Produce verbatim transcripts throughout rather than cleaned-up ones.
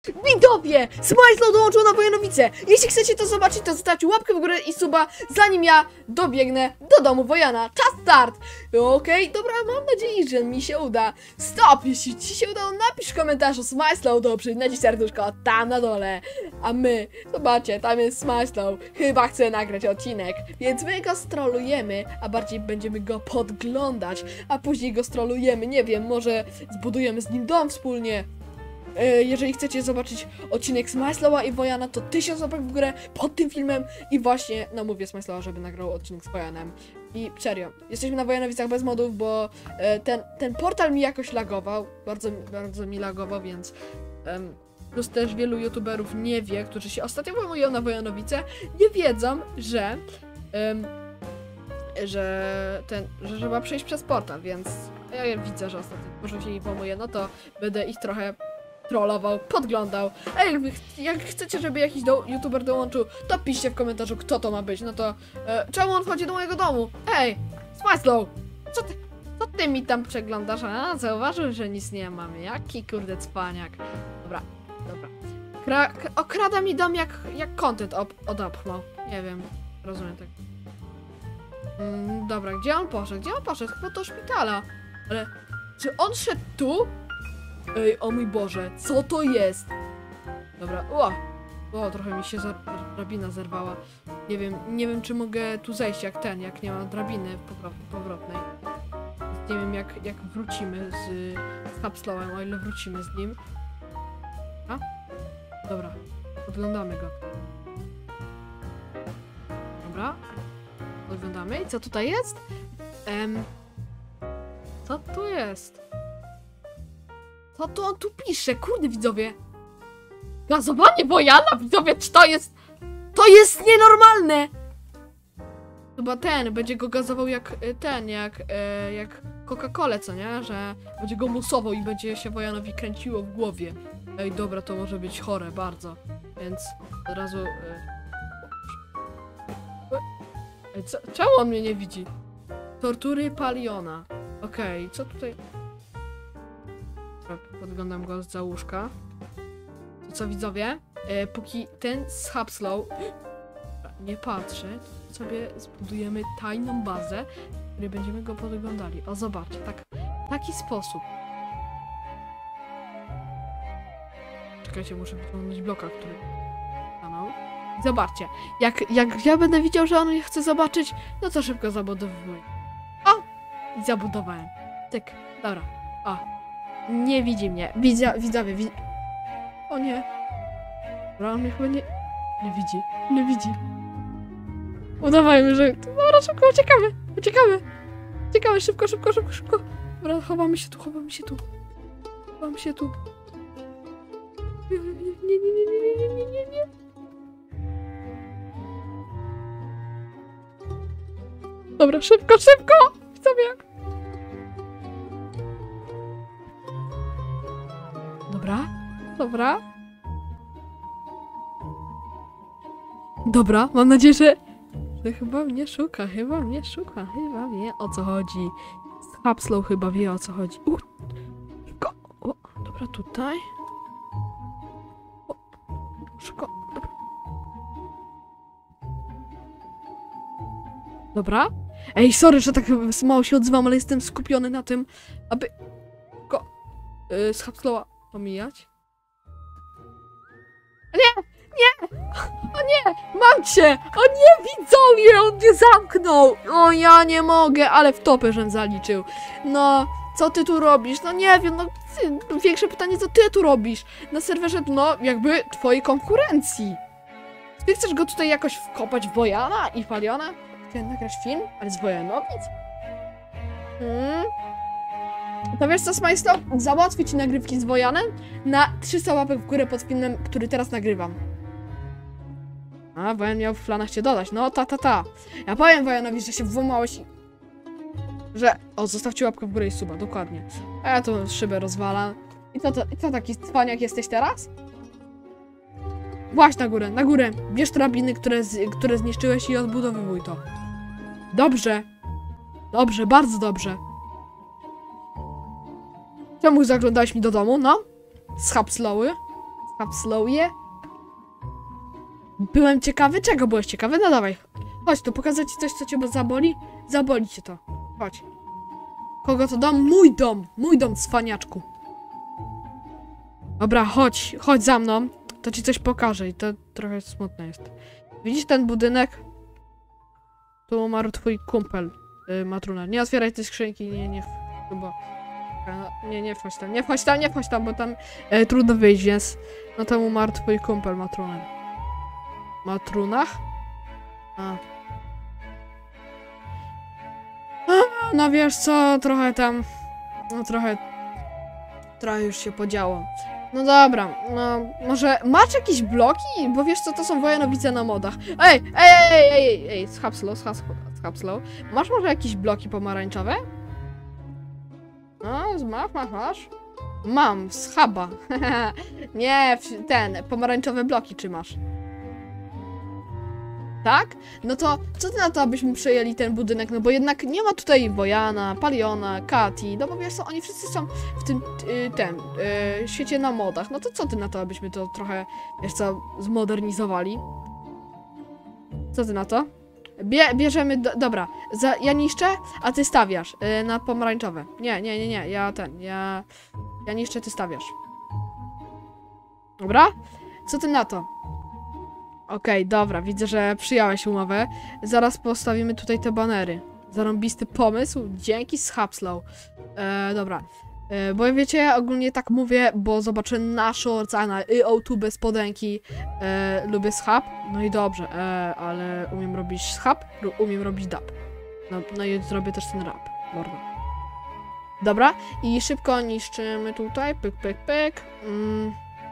Widzowie! Smajslow dołączył na Wojanowice! Jeśli chcecie to zobaczyć, to zostawcie łapkę w górę i suba, zanim ja dobiegnę do domu Wojana. Czas start! Okej, okay, dobra, mam nadzieję, że mi się uda. Stop! Jeśli ci się udało, napisz w komentarzu Smajslow, dobrze, naciśnij serduszko tam na dole. A my, zobaczcie, tam jest Smajslow. Chyba chce nagrać odcinek, więc my go strolujemy, a bardziej będziemy go podglądać, a później go strolujemy, nie wiem, może zbudujemy z nim dom wspólnie. Jeżeli chcecie zobaczyć odcinek Smajslowa i Wojana, to tysiąc łapek w górę pod tym filmem i właśnie namówię Smajslowa, żeby nagrał odcinek z Wojanem. I serio, jesteśmy na Wojanowicach bez modów, bo ten, ten portal mi jakoś lagował, bardzo, bardzo mi lagował, więc um, plus też wielu youtuberów nie wie, którzy się ostatnio włamują na Wojanowice, nie wiedzą, że um, że ten, że trzeba przejść przez portal, więc ja widzę, że ostatnio może się ich włamuje, no to będę ich trochę trollował, podglądał. Ej, jak chcecie, żeby jakiś do youtuber dołączył, to piszcie w komentarzu, kto to ma być. No to e, czemu on wchodzi do mojego domu? Ej, Smajslow, co ty, co ty mi tam przeglądasz? A, zauważył, że nic nie mamy. Jaki kurde cwaniak. Dobra, dobra. Kra okrada mi dom jak, jak content odepchnął. Nie wiem, rozumiem tak. Mm, dobra, gdzie on poszedł? Gdzie on poszedł? Chyba do szpitala. Ale czy on szedł tu? Ej, o mój Boże, co to jest? Dobra, o, o trochę mi się drabina zerwała. Nie wiem, nie wiem czy mogę tu zejść jak ten, jak nie ma drabiny powrotnej. Nie wiem jak, jak wrócimy z, z Hubslowem, o ile wrócimy z nim. A? Dobra, podglądamy go. Dobra, podglądamy. I co tutaj jest? Em, co tu jest? Co to on tu pisze? Kurde, widzowie. Gazowanie Wojana, widzowie, czy to jest... To jest nienormalne! Chyba ten, będzie go gazował jak ten, jak, e, jak Coca-Colę, co nie? Że będzie go musował i będzie się Wojanowi kręciło w głowie. Ej, dobra, to może być chore, bardzo. Więc od razu... E... Ej, co, czemu on mnie nie widzi? Tortury Paliona. Okej, okay, co tutaj... Podglądam go z łóżka. To co, widzowie? E, póki ten z Hubslow nie patrzy, to sobie zbudujemy tajną bazę, w której będziemy go podglądali. O, zobaczcie, tak, w taki sposób. Czekajcie, muszę wyciągnąć bloka, który... Kanał. Zobaczcie, jak, jak ja będę widział, że on chce zobaczyć, no to szybko zabudowuję. O! I zabudowałem. Tyk, dobra. O. Nie widzi mnie. Widzia, widzowie, widz... O nie. Dobra, on mnie chyba nie... Nie widzi. Nie widzi. Udawajmy, że... Dobra, szybko, uciekamy. Uciekamy. Uciekamy, szybko, szybko, szybko, szybko. Dobra, chowamy się tu, chowamy się tu. Chowamy się tu. Nie, nie, nie, nie, nie, nie, nie, nie, nie. Dobra, szybko, szybko. Widzowie. Dobra, dobra. Dobra, mam nadzieję, że... że chyba mnie szuka, chyba mnie szuka, chyba wie o co chodzi. Hubslow chyba wie o co chodzi. U, szybko. O, dobra, tutaj. O, szybko, dobra. Dobra. Ej, sorry, że tak mało się odzywam, ale jestem skupiony na tym, aby... Go... Yy, z Hubslowa pomijać. Nie! Nie! O nie! Mam cię! O nie, widzowie! On mnie zamknął! O, ja nie mogę, ale w topę żem zaliczył. No, co ty tu robisz? No nie wiem, no ty, większe pytanie, co ty tu robisz? Na serwerze, no, jakby twojej konkurencji. Ty chcesz go tutaj jakoś wkopać w Wojana i Paliona? Chcesz nagrać film? Ale z Wojanowic? Hmm? To wiesz co, Smajslow? Załatwię ci nagrywki z Wojanem na trzysta łapek w górę pod filmem, który teraz nagrywam. A, Wojan miał w planach cię dodać. No, ta, ta, ta. Ja powiem Wojanowi, że się włamałeś i... Że... O, zostawcie łapkę w górę i suba, dokładnie. A ja tą szybę rozwalam. I co, to, i co taki cwaniak jesteś teraz? Właź na górę, na górę. Bierz drabiny, które, z, które zniszczyłeś i odbudowywuj to. Dobrze. Dobrze, bardzo dobrze. Czemu zaglądałeś mi do domu, no? Z Hubslowy? Hapslowie? Byłem ciekawy? Czego byłeś ciekawy? No dawaj. Chodź tu, pokazać ci coś, co cię zaboli? Zaboli cię to. Chodź. Kogo to dom? Mój dom! Mój dom, cwaniaczku. Dobra, chodź. Chodź za mną. To ci coś pokażę i to trochę smutne jest. Widzisz ten budynek? Tu umarł twój kumpel, yy, Matruna. Nie otwieraj tej skrzynki, nie, nie, bo... No, nie, nie wchodź tam, nie wchodź tam, nie wchodź tam, bo tam e, trudno wyjść, więc... No tam umarł twój kumpel, Matrunem. Matrunach? A. A, no wiesz co, trochę tam... No trochę... Trochę już się podziało. No dobra, no może masz jakieś bloki? Bo wiesz co, to są Wojanowice na modach. Ej, ej, ej, ej, ej, ej, schab slow, schab, schab slow. Masz może jakieś bloki pomarańczowe? No, masz, masz, masz. Mam, schaba. Nie, ten, pomarańczowe bloki czy masz? Tak? No to co ty na to, abyśmy przejęli ten budynek? No bo jednak nie ma tutaj Wojana, Paliona, Kati, no bo wiesz co, oni wszyscy są w tym, y, ten, y, świecie na modach. No to co ty na to, abyśmy to trochę, wiesz co, zmodernizowali? Co ty na to? Bie, bierzemy, do, dobra, za, ja niszczę, a ty stawiasz y, na pomarańczowe. Nie, nie, nie, nie, ja ten, ja, ja niszczę, ty stawiasz. Dobra? Co ty na to? Okej, okay, dobra, widzę, że przyjąłeś umowę. Zaraz postawimy tutaj te banery. Zarąbisty pomysł, dzięki Schapslow. E, dobra, e, bo wiecie, ja ogólnie tak mówię, bo zobaczę na shortsa, na y o two bez podęki. E, lubię schab, no i dobrze, e, ale umiem robić schab, umiem robić dub. No, no i zrobię też ten rap, mordo. Dobra, i szybko niszczymy tutaj, pyk, pyk, pyk. Mm.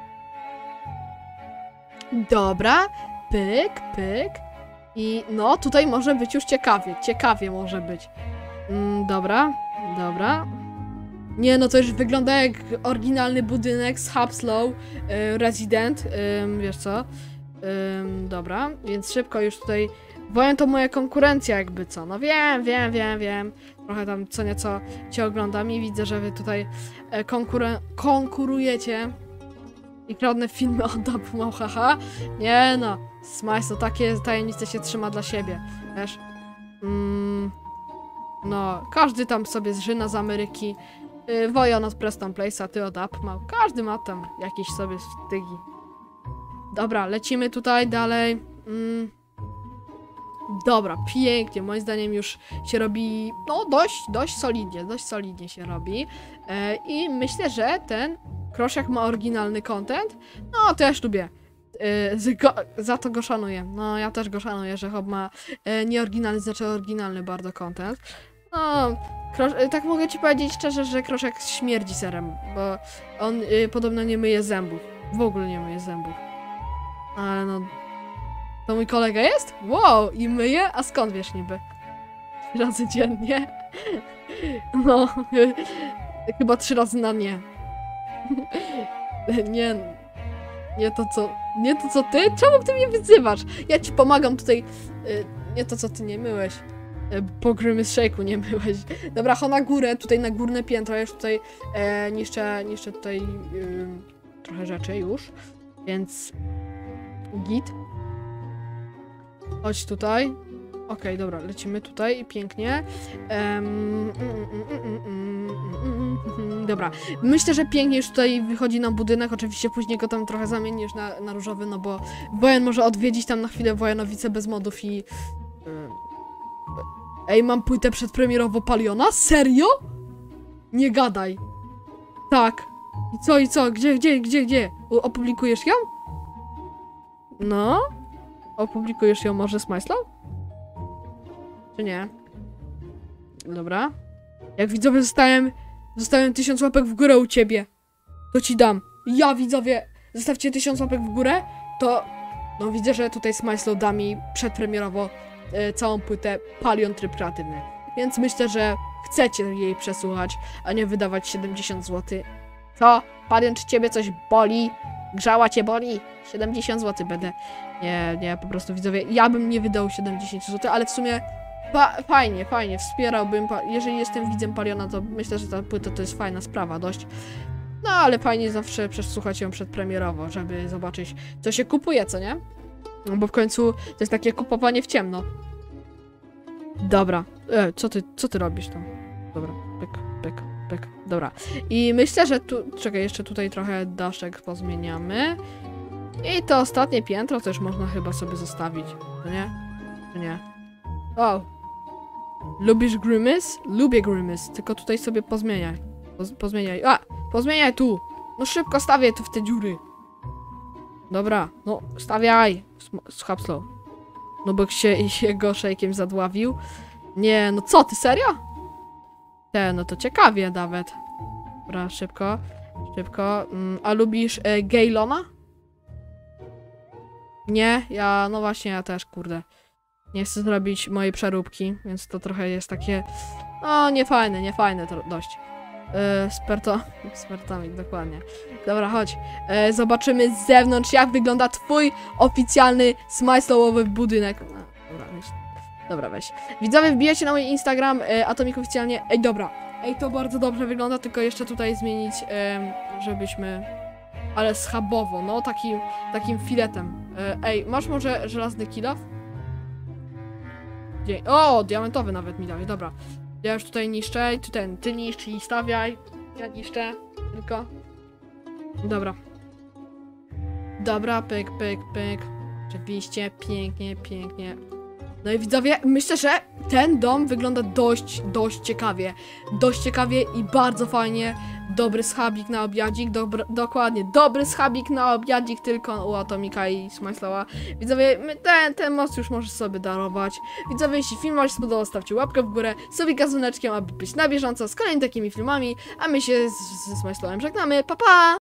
Dobra, pyk, pyk. I no, tutaj może być już ciekawie, ciekawie może być. Mm, dobra, dobra. Nie, no to już wygląda jak oryginalny budynek z Hapslow, y, Resident, y, wiesz co. Y, dobra, więc szybko już tutaj... Wojan to moja konkurencja jakby co, no wiem, wiem, wiem, wiem. Trochę tam co nieco cię oglądam i widzę, że wy tutaj e, konkuren konkurujecie. I kradnę filmy od Dapumał, haha. Nie no, Smice to takie tajemnice się trzyma dla siebie, wiesz. Mm, no, każdy tam sobie zżyna z Ameryki. Yy, Wojan od Preston Place'a, ty od Dapumał. Każdy ma tam jakieś sobie stygi. Dobra, lecimy tutaj dalej. Mm. Dobra, pięknie, moim zdaniem już się robi, no dość, dość solidnie, dość solidnie się robi. Yy, I myślę, że ten Krosiak ma oryginalny content. No, też lubię. Yy, go, za to go szanuję. No, ja też go szanuję, że Hob ma yy, nieoryginalny, znaczy oryginalny bardzo content. No, Kros yy, tak mogę ci powiedzieć szczerze, że Krosiak śmierdzi serem, bo on yy, podobno nie myje zębów. W ogóle nie myje zębów. Ale no... To mój kolega jest? Wow, i myje? A skąd wiesz niby? Trzy razy dziennie? No, chyba trzy razy na nie. Nie, nie to co, nie to co ty? Czemu ty mnie wyzywasz? Ja ci pomagam tutaj, y, nie to co ty nie myłeś, y, po Grimace Shake'u nie myłeś. Dobra, chodź na górę, tutaj na górne piętro, ja już tutaj e, niszczę, niszczę tutaj y, trochę rzeczy już, więc git. Chodź tutaj. Okej, okay, dobra, lecimy tutaj, pięknie. Um, mm, mm, mm, mm, mm, dobra, myślę, że pięknie już tutaj wychodzi nam budynek, oczywiście później go tam trochę zamienisz na, na różowy, no bo Wojan może odwiedzić tam na chwilę Wojanowice bez modów i... Ej, mam płytę przedpremierowo Paliona? Serio? Nie gadaj. Tak. I co, i co? Gdzie, gdzie, gdzie, gdzie? Opublikujesz ją? No? Opublikujesz ją może z Smajslą? Czy nie? Dobra. Jak widzowie zostałem, zostałem tysiąc łapek w górę u ciebie, to ci dam. Ja widzowie, zostawcie tysiąc łapek w górę, to no widzę, że tutaj Smajslow da mi przedpremierowo e, całą płytę Palion Tryb Kreatywny. Więc myślę, że chcecie jej przesłuchać, a nie wydawać siedemdziesiąt złotych. Co? Palion, czy ciebie coś boli? Grzała cię boli? siedemdziesiąt złotych będę. Nie, nie, po prostu widzowie, ja bym nie wydał siedemdziesiąt złotych, ale w sumie fa fajnie, fajnie, wspierałbym, jeżeli jestem widzem Paliona, to myślę, że ta płyta to jest fajna sprawa, dość. No, ale fajnie zawsze przesłuchać ją przedpremierowo, żeby zobaczyć, co się kupuje, co nie? No, bo w końcu to jest takie kupowanie w ciemno. Dobra. E, co ty, co ty robisz tam? Dobra, pyk, pyk, pyk. Dobra. I myślę, że tu... Czekaj, jeszcze tutaj trochę daszek pozmieniamy. I to ostatnie piętro też można chyba sobie zostawić. No nie? Czy nie? O! Lubisz Grimace? Lubię Grimace, tylko tutaj sobie pozmieniaj. Poz, pozmieniaj. A! Pozmieniaj tu! No szybko stawiaj tu w te dziury. Dobra, no stawiaj. Schab slow. No bo się jego szejkiem zadławił. Nie, no co ty, serio? Te, no to ciekawie nawet. Dobra, szybko. Szybko. Mm, a lubisz e, Gaylona? Nie, ja, no właśnie, ja też, kurde. Nie chcę zrobić mojej przeróbki, więc to trochę jest takie... No, niefajne, niefajne to dość. Yy, sperto... Spertomik, dokładnie. Dobra, chodź. Yy, zobaczymy z zewnątrz, jak wygląda twój oficjalny smajslowowy budynek. No, dobra, weź. Dobra, weź. Widzowie, wbijajcie na mój Instagram, yy, Atomik oficjalnie. Ej, dobra. Ej, to bardzo dobrze wygląda, tylko jeszcze tutaj zmienić, yy, żebyśmy... Ale schabowo, no, takim, takim filetem. Yy, ej, masz może żelazny kilof? Dzie o, diamentowy nawet mi dałeś, dobra. Ja już tutaj niszczę, ty ten, ty niszcz i stawiaj. Ja niszczę, tylko. Dobra. Dobra, pyk, pyk, pyk. Oczywiście, pięknie, pięknie. No i widzowie, myślę, że ten dom wygląda dość, dość ciekawie. Dość ciekawie i bardzo fajnie. Dobry schabik na obiadzik, dobry, dokładnie, dobry schabik na obiadzik tylko u Atomika i Smajslowa. Widzowie, ten, ten most już możesz sobie darować. Widzowie, jeśli film wam się spodobał, stawcie łapkę w górę, subika z dzwoneczkiem, aby być na bieżąco z kolejnymi takimi filmami, a my się z, z Smajslowem żegnamy, pa pa!